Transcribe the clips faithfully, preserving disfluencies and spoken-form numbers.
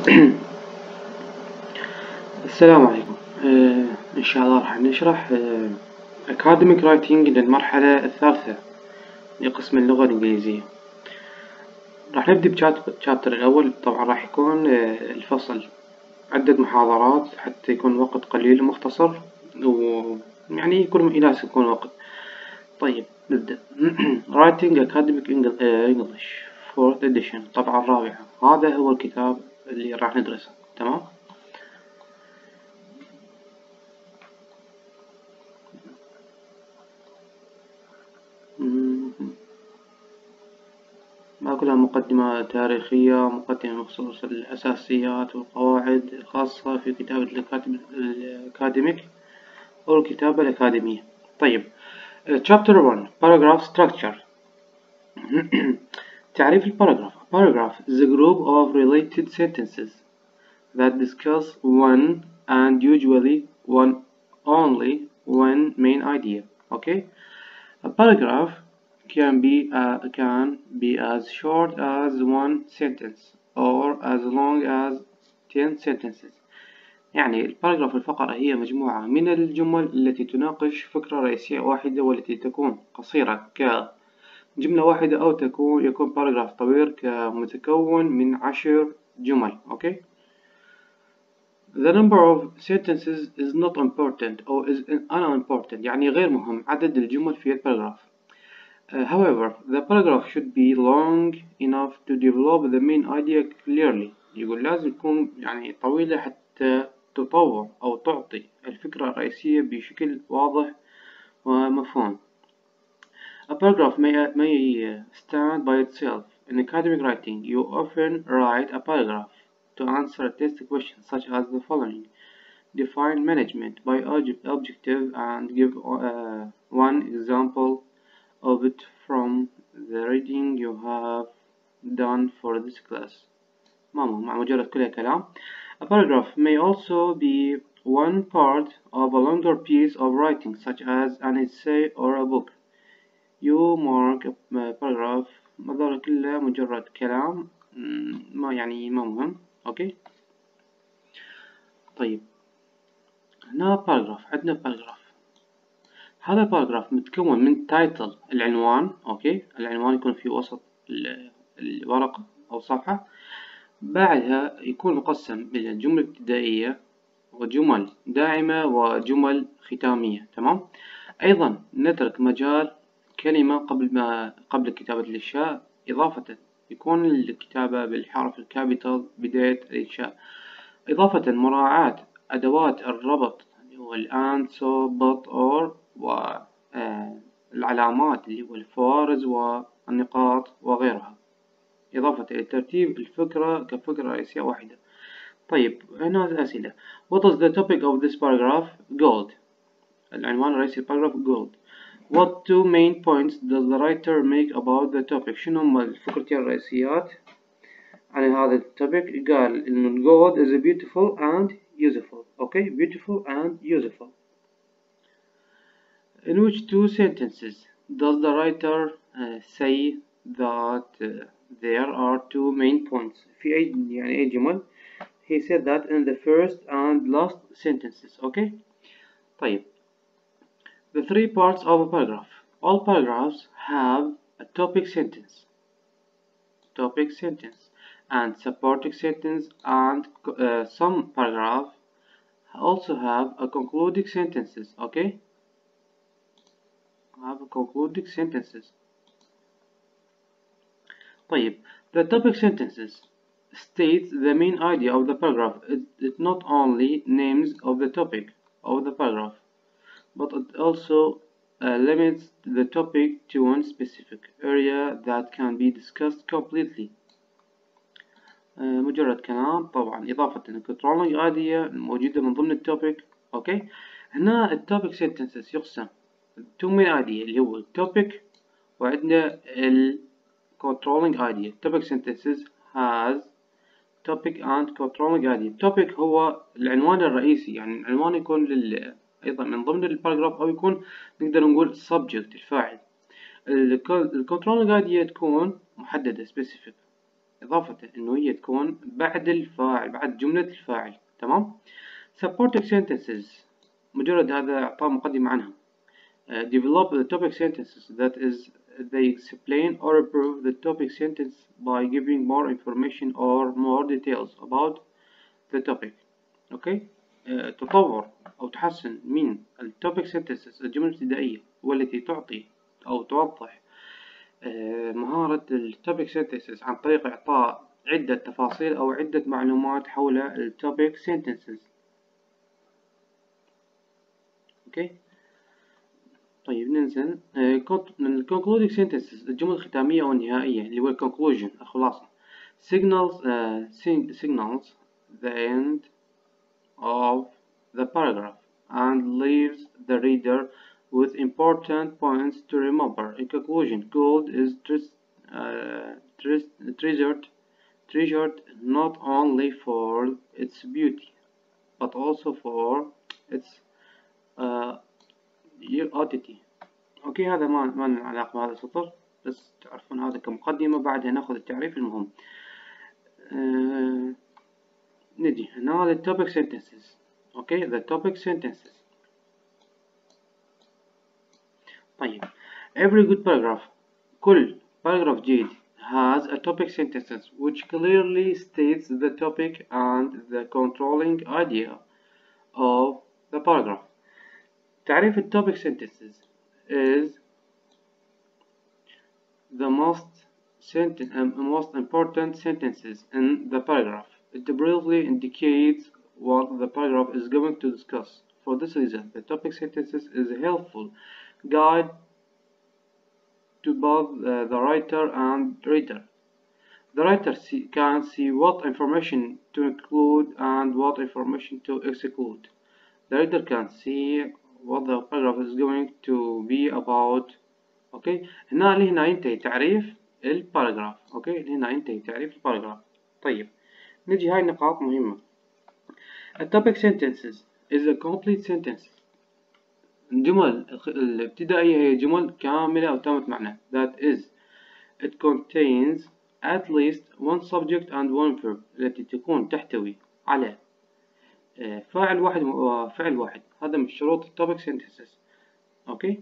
السلام عليكم. آه إن شاء الله راح نشرح آه Academic Writing للمرحلة الثالثة لقسم اللغة الإنجليزية. راح نبدأ بشابتر الأول. طبعا راح يكون آه الفصل عدة محاضرات حتى يكون وقت قليل ومختصر، ويعني يكون يناسب يكون وقت. طيب نبدأ. Writing Academic English fourth edition طبعا الرابعة. هذا هو الكتاب اللي راح ندرسه. تمام. ما كلها مقدمة تاريخية، مقدمة بخصوص الأساسيات والقواعد الخاصة في كتابة الأكاديميك أو الكتابة الأكاديمية. طيب Chapter one Paragraph Structure. تعريف الباراجراف. Paragraph is a group of related sentences that discuss one and usually one only one main idea. Okay, a paragraph can be uh, can be as short as one sentence or as long as ten sentences. يعني الباراجراف الفقرة هي مجموعة من الجمل التي تناقش فكرة رئيسية واحدة، والتي تكون قصيرة كجملة واحدة أو تكون يكون باراجراف طويل كمتكون من عشر جمل. أوكي. The number of sentences is not important or is unimportant، يعني غير مهم عدد الجمل في الباراجراف. Uh, however, the paragraph should be long enough to develop the main idea clearly. يقول لازم تكون يعني طويلة حتى تطور أو تعطي الفكرة الرئيسية بشكل واضح ومفهوم. A paragraph may, may stand by itself. In academic writing, you often write a paragraph to answer a test question such as the following. Define management by objective and give uh, one example of it from the reading you have done for this class. ماما مع مجرد كلها كلام. A paragraph may also be one part of a longer piece of writing such as an essay or a book. You mark a paragraph مظهر كلها مجرد كلام ما يعني ما مهم. اوكي. طيب هنا باراجراف. عندنا باراجراف. هذا الباراجراف متكون من تايتل العنوان. اوكي. العنوان يكون في وسط الورقة او صفحة. بعدها يكون مقسم الى جمل ابتدائية وجمل داعمة وجمل ختامية. تمام. ايضا نترك مجال كلمة قبل ما قبل كتابة الانشاء. اضافة يكون الكتابة بالحرف الكابيتال بداية الانشاء. اضافة مراعاة ادوات الربط اللي هو الان سو بط اور والعلامات اللي هو الفوارز والنقاط وغيرها، إضافة إلى ترتيب الفكرة كفكرة رئيسية واحدة. طيب هنا الأسئلة. What is the topic of this paragraph? Gold. العنوان الرئيسي الباراجراف gold. What two main points does the writer make about the topic? شنو هم الفكرتين الرئيسيات عن هذا التوبيك؟ قال إن gold is beautiful and useful. Okay, beautiful and useful. In which two sentences does the writer uh, say that uh, there are two main points؟ في أي يعني أي جمل؟ He said that in the first and last sentences. Okay. طيب. The three parts of a paragraph. All paragraphs have a topic sentence, topic sentence, and supporting sentence, and uh, some paragraphs also have a concluding sentences. Okay. Have a concluding sentences. طيب. The topic sentences states the main idea of the paragraph. It, it not only names of the topic of the paragraph, but it also uh, limits the topic to one specific area that can be discussed completely. uh, مجرد كلام. طبعا إضافة controlling idea موجودة من ضمن التوبيك. أوكي. هنا التوبيك sentences يقسم two main idea اللي هو التوبيك وعندنا ال controlling idea. Topic sentences has topic and controlling idea. Topic هو العنوان الرئيسي، يعني العنوان يكون لل أيضا من ضمن الباراجراف أو يكون نقدر نقول subject الفاعل. ال controlling idea تكون محددة specific. إضافة إنه هي تكون بعد الفاعل، بعد جملة الفاعل. تمام. supporting sentences مجرد هذا إعطاء مقدمة عنها. uh, develop the topic sentences that is they explain or improve the topic sentence by giving more information or more details about the topic. أوكي. uh, تطور أو تحسن من ال topic sentences الجمل الابتدائية والتي تعطي أو توضح مهارة ال topic sentences عن طريق إعطاء عدة تفاصيل أو عدة معلومات حول ال topic sentences. أوكي. طيب ننزل من concluding sentences الجمل الختامية أو النهائية اللي هو conclusion الخلاصة. signals uh, signals the end of the paragraph and leaves the reader with important points to remember. In conclusion, gold is uh, treasured, treasured not only for its beauty, but also for its uh, oddity. اوكي. هذا ما ما له علاقة بهذا السطر، بس تعرفون هذا كمقدمة. بعدها ناخذ التعريف المهم. أه... نجي هنا the topic sentences. اوكي. the topic sentences. طيب every good paragraph كل paragraph جيد has a topic sentences which clearly states the topic and the controlling idea of the paragraph. تعريف ال topic sentences is the most senten um, most important sentences in the paragraph. It briefly indicates what the paragraph is going to discuss. For this reason, the topic sentences is a helpful guide to both uh, the writer and reader. The writer see, can see what information to include and what information to exclude. The reader can see what the paragraph is going to be about. اوكي. هنا لهنا ينتهي تعريف الباراجراف. اوكي. هنا ينتهي تعريف الباراجراف. طيب نجي هاي النقاط مهمة. A topic sentences is a complete sentence. الجمل الابتدائية هي جمل كاملة أو تامة معنى. That is, it contains at least one subject and one verb. التي تكون تحتوي على فاعل واحد وفعل واحد. هذا من شروط topic sentences. اوكي.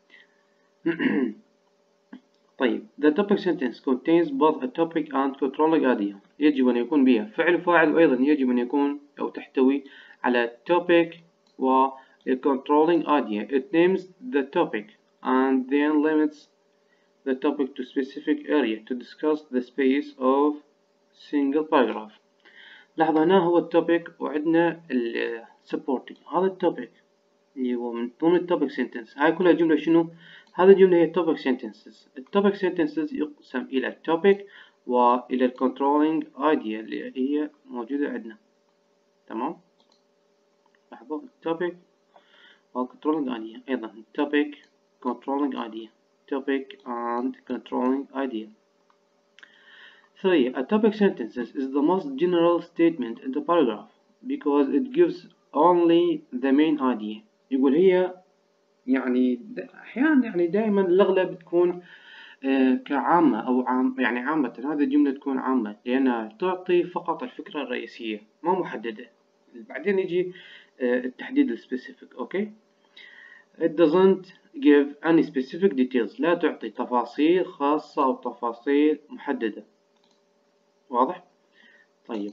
طيب the topic sentence contains both a topic and controlling idea. يجب أن يكون بها فعل وفاعل، وأيضا يجب أن يكون أو تحتوي على topic و controlling idea. It names the topic and then limits the topic to specific area to discuss the space of single paragraph. لحظة. هنا هو التوبيك وعندنا ال supporting. هذا التوبيك اللي هو من ضمن التوبيك sentence. هاي كلها جملة شنو؟ هذه الجملة هي topic sentences. التوبيك sentences يقسم إلى topic وإلى controlling idea اللي هي موجودة عندنا. تمام. لاحظوا topic و controlling idea. أيضا topic controlling idea. topic and controlling idea. Three. A topic sentences is the most general statement in the paragraph because it gives only the main idea. يقول هي يعني أحيانا يعني دائما الأغلب تكون آه كعامة أو عام يعني عامة. هذه الجملة تكون عامة لأنها تعطي فقط الفكرة الرئيسية ما محددة. بعدين يجي آه التحديد السبيسيفيك. أوكي. It doesn't give any specific details. لا تعطي تفاصيل خاصة أو تفاصيل محددة. واضح؟ طيب.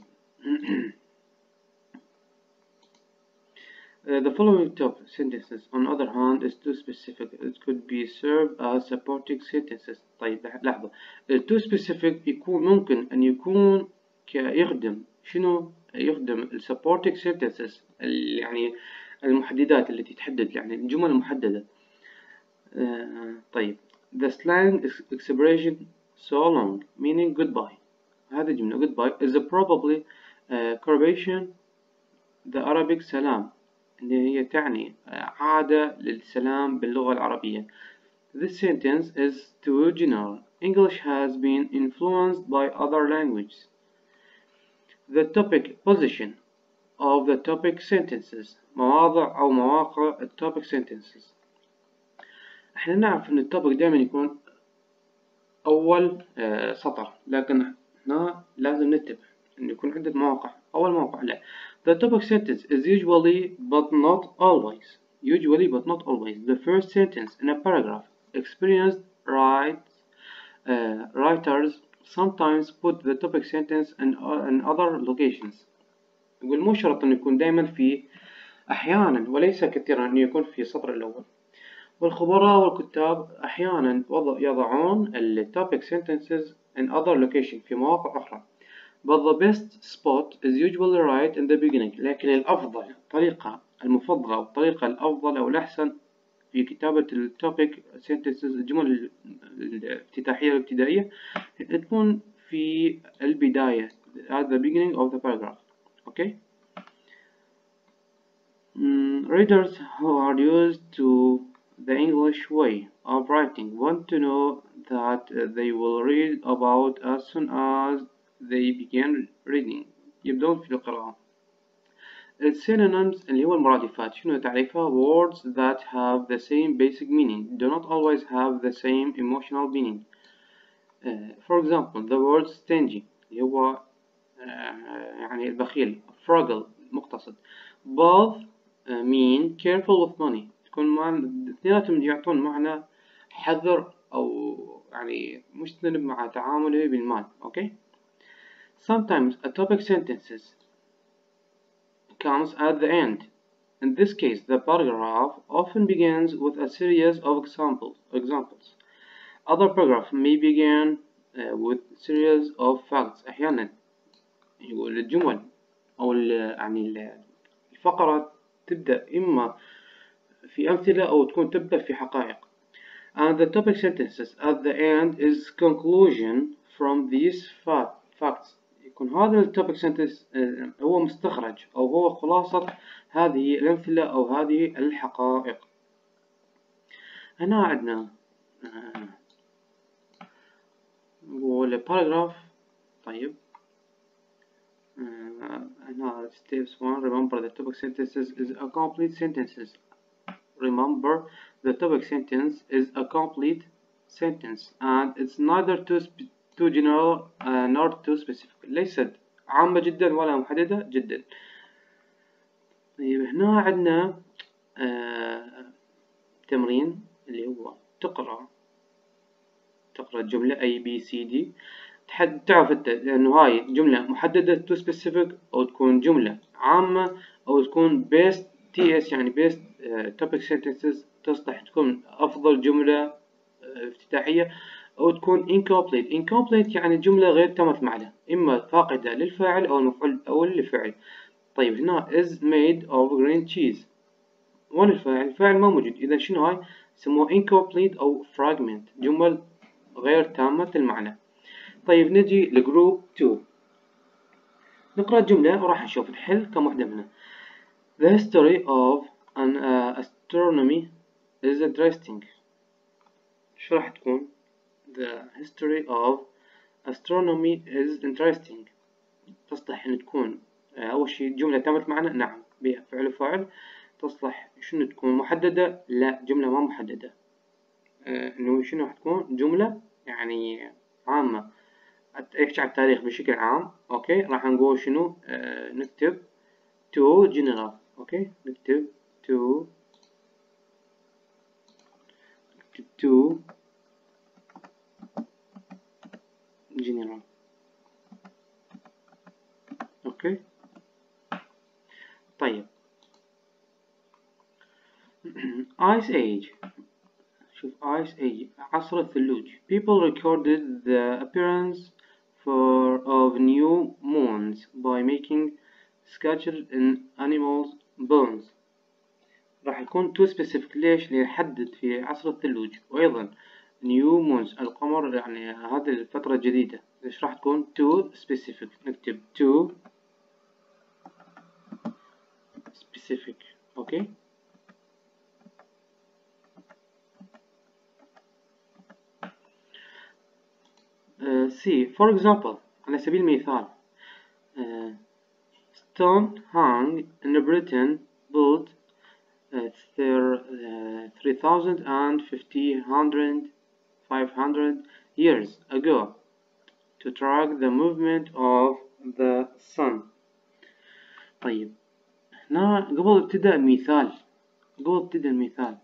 Uh, the following top sentences, on the other hand, is too specific. It could be served as supporting sentences. طيب لحظة. uh, too specific يكون ممكن أن يكون كيخدم شنو؟ يخدم ال supporting sentences يعني المحددات التي تحدد يعني الجمل المحددة. uh, طيب. The slang expression so long meaning goodbye. هذه الجملة goodbye is a probably uh, correlation the Arabic سلام اللي هي تعني عادة للسلام باللغة العربية. This sentence is too general. English has been influenced by other languages. The topic position of the topic sentences مواضع أو مواقع ال topic sentences. احنا نعرف ان التوبيك دائما يكون أول سطر، لكن هنا لازم ننتبه إن يكون عندك مواقع. أول موقع لا the topic sentence is usually but not always usually but not always the first sentence in a paragraph. Experienced writes uh, writers sometimes put the topic sentence in, uh, in other locations. يقول مو شرط إنه يكون دائما في، أحيانا وليس كثيرا إنه يكون في السطر الأول. والخبراء والكتاب أحيانا يضعون ال topic sentences in other location في مواقع أخرى. but the best spot is usually right in the beginning. لكن الأفضل، الطريقة المفضلة والطريقة الأفضل أو الأحسن في كتابة ال topic sentences الجمل الافتتاحية الابتدائية تكون في البداية at the beginning of the paragraph. okay. Mm, readers who are used to the English way of writing want to know that uh, they will read about as soon as they begin reading. يبدون في القراءة. Synonyms اللي هو المرادفات شنو تعريفها؟ words that have the same basic meaning do not always have the same emotional meaning. uh, for example the word stingy اللي هو uh, يعني البخيل. frugal مقتصد. both uh, mean careful with money. تكون معنى اثنيناتهم يعطون معنى حذر أو يعني مجتنب مع تعامله بالمال. okay. Sometimes a topic sentences comes at the end. In this case, the paragraph often begins with a series of examples. examples. Other paragraphs may begin uh, with series of facts. أحيانا يقول الجمل أو يعني الفقرة تبدأ إما في أمثلة أو تكون تبدأ في حقائق. And the topic sentences at the end is conclusion from these facts. يكون هذا التوبيك سنتنس هو مستخرج أو هو خلاصة هذه الأمثلة أو هذه الحقائق. هنا عندنا نقول paragraph. طيب هنا steps one remember the topic sentences is a complete sentences. Remember the topic sentence is a complete sentence and it's neither too too general uh, nor too specific. ليست عامة جدا ولا محددة جدا. طيب هنا عندنا آه تمرين اللي هو تقرأ تقرأ الجملة A B C D. تحد تعرف انت انه هاي جملة محددة too specific او تكون جملة عامة او تكون based تي اس يعني based uh, topic sentences تصلح تكون افضل جملة uh, افتتاحية أو تكون incomplete. incomplete يعني جملة غير تمت معنى إما فاقدة للفاعل أو المفعول الأول للفعل. طيب هنا is made of green cheese. وين الفاعل؟ الفاعل ما موجود. إذا شنو هاي؟ سموه incomplete أو fragment جمل غير تامة المعنى. طيب نجي لجروب two. نقرأ الجملة وراح نشوف الحل كم واحدة منها. The history of an uh, astronomy is interesting. شو راح تكون؟ The history of astronomy is interesting. تصلح إن تكون أول شيء جملة تمت معنا نعم بها فعل وفاعل. تصلح شنو تكون محددة؟ لا جملة ما محددة. آه إنه شنو راح تكون جملة يعني عامة يحكي عن التاريخ بشكل عام. أوكي راح نقول شنو آه نكتب to general. أوكي نكتب to نكتب to general. أوكي طيب Ice Age. شوف Ice Age عصر الثلوج. People recorded the appearance for of new moons by making sketches in animals' bones. راح يكون too specific. ليش؟ ليحدد في عصر الثلوج. وأيضا new moons القمر يعني هذه الفترة الجديدة. ليش راح تكون too specific؟ نكتب too specific. أوكي okay. Uh, see for example على سبيل المثال uh, stone hung in Britain built uh, uh, three thousand fifty five hundred years ago to track the movement of the sun. طيب هنا قبل ابتداء المثال قبل ابتداء المثال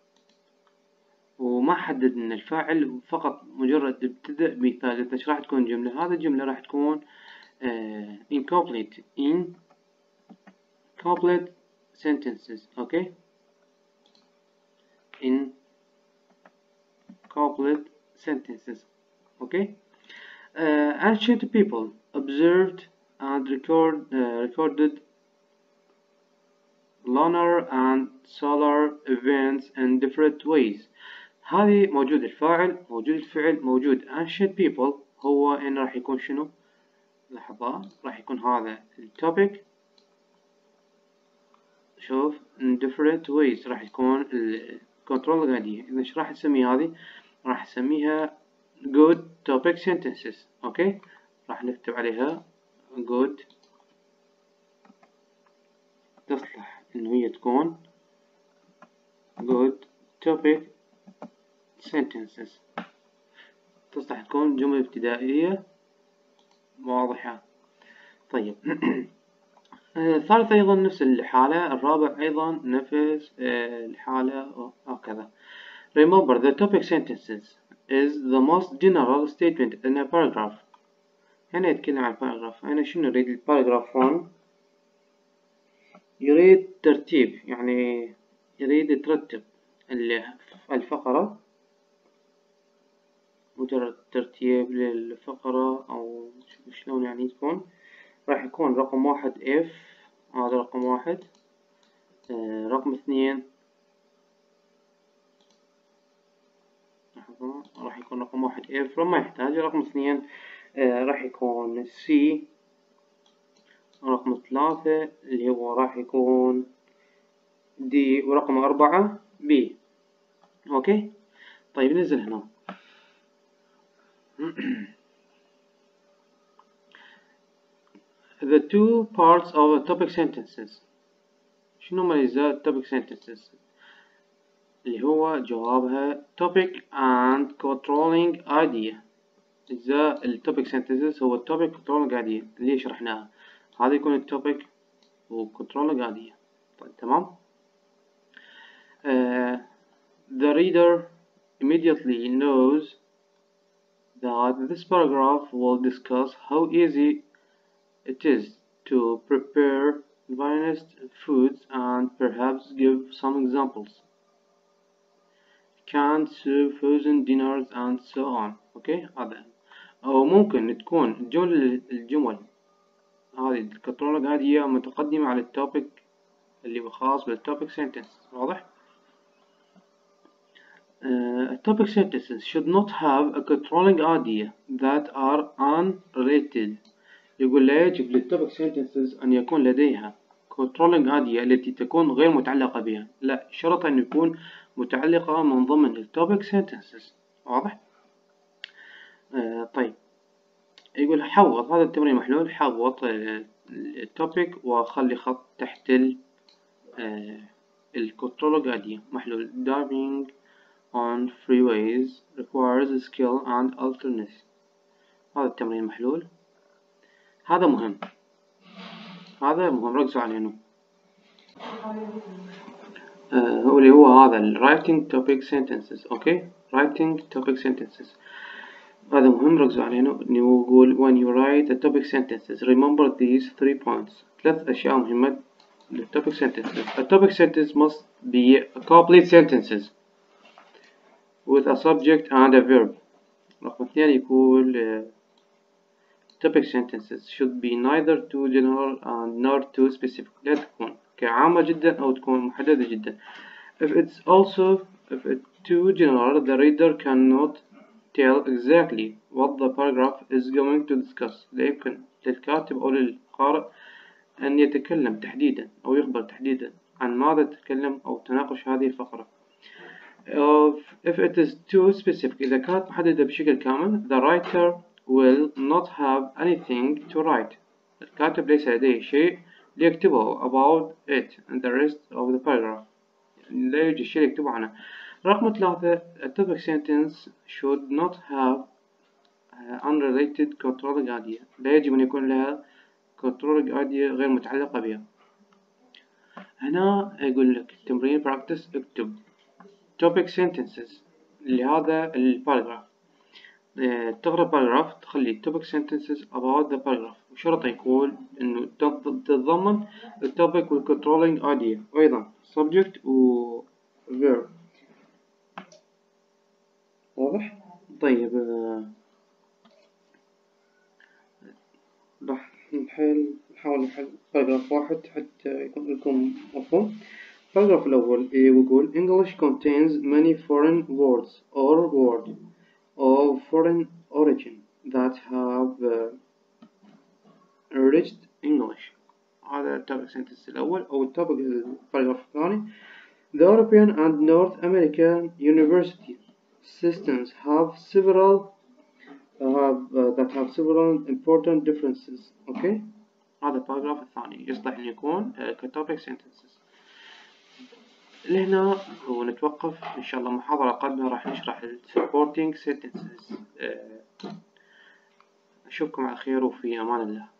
وما حدد ان الفاعل، فقط مجرد ابتداء مثال قلت ايش راح تكون جملة. هذه الجملة راح تكون uh, incomplete incomplete sentences. okay incomplete sentences. okay uh, ancient people observed and record uh, recorded lunar and solar events in different ways. هذه موجود الفاعل، موجود الفعل، موجود ancient people. هو إن راح يكون شنو؟ لحظة، راح يكون هذا التوبيك. شوف in different ways راح يكون الكنترول الغادية. إذا إيش راح نسمي هذه؟ راح نسميها good topic sentences. أوكي، راح نكتب عليها good، تصلح إنه هي تكون good topic sentences، تصلح تكون جملة ابتدائية واضحة. طيب الثالث أيضا نفس الحالة، الرابع أيضا نفس الحالة وهكذا. Remember the topic sentences is the most general statement in a paragraph. هنا يتكلم عن paragraph. هنا شنو يريد الباراجراف واحد؟ يريد ترتيب، يعني يريد يترتب الفقرة، مجرد ترتيب للفقرة أو شلون يعني تكون. راح يكون رقم واحد F، هذا رقم واحد. آه رقم اثنين لحظة، راح يكون رقم واحد F ما يحتاج. رقم اثنين آه راح يكون C. رقم ثلاثة اللي هو راح يكون D، ورقم أربعة B. أوكي طيب ننزل هنا. The two parts of the topic sentences. شنو مميزات topic sentences؟ اللي هو جوابها topic and controlling idea. أجزاء ال topic sentences هو topic controlling idea اللي شرحناها. هذا يكون ال topic و controlling idea. طيب تمام. uh, The reader immediately knows that this paragraph will discuss how easy it is to prepare various foods and perhaps give some examples. Canned soup, frozen dinners and so on. اوكي هذا. او ممكن تكون الجمل الجمل هذه الكنترول هذه متقدمة على التوبيك اللي خاص بالتوبيك سنتنس. واضح؟ uh, topic sentences should not have a controlling idea that are unrelated. يقول لا يجب للتوبيك sentences أن يكون لديها controlling idea التي تكون غير متعلقة بها. لا، شرط أن يكون متعلقة من ضمن التوبيك sentences. واضح؟ آه طيب يقول حوط، هذا التمرين محلول. حوط التوبيك وخلي خط تحت ال آه الكنترول idea محلول. Driving on freeways requires skill and alertness. هذا التمرين محلول. هذا مهم، هذا مهم ركزوا عليه هنا. آه هو اللي هو هذا ال writing topic sentences. اوكي writing topic sentences هذا مهم ركزوا عليه هنا. نقول when you write the topic sentences remember these three points. ثلاث أشياء مهمة للtopic sentences. A topic sentence must be complete sentences with a subject and a verb. رقم اثنين يقول uh, topic sentences should be neither too general and nor too specific. لا تكون كعامة جدا أو تكون محددة جدا. If it's also if it's too general the reader cannot tell exactly what the paragraph is going to discuss. لا يمكن للكاتب أو للقارئ أن يتكلم تحديدا أو يخبر تحديدا عن ماذا تتكلم أو تناقش هذه الفقرة. If it is too specific إذا كانت محددة بشكل كامل the writer will not have anything to write. الكاتب ليس لديه شيء ليكتبه about it and the rest of the paragraph. لا يوجد شيء يكتبه عنه. رقم ثلاثة a topic sentence should not have unrelated controlling idea، لا يجب أن يكون لها controlling idea غير متعلقة بها. هنا يقول لك تمرين practice اكتب topic sentences لهذا الباراجراف. تقرأ باراجراف تخلي topic sentences about the paragraph، وشرط يقول إنه تتضمن التوبيك والcontrolling idea، وأيضا subject و verb. واضح؟ طيب راح نحل نحاول نحل باراجراف واحد حتى يكون لكم مفهوم. الباراجراف الأول يقول English contains many foreign words or words of foreign origin that have uh, enriched English. هذا التوبيك سنتنس الأول أو التوبيك الباراجراف الثاني. The European and North American university systems have several have uh, that have several important differences. Okay. هذا الباراجراف الثاني يصلح أن يكون كتوبيك سنتنسز. لهنا ونتوقف إن شاء الله. محاضرة قادمة راح نشرح ال supporting sentences. أشوفكم على خير وفي أمان الله.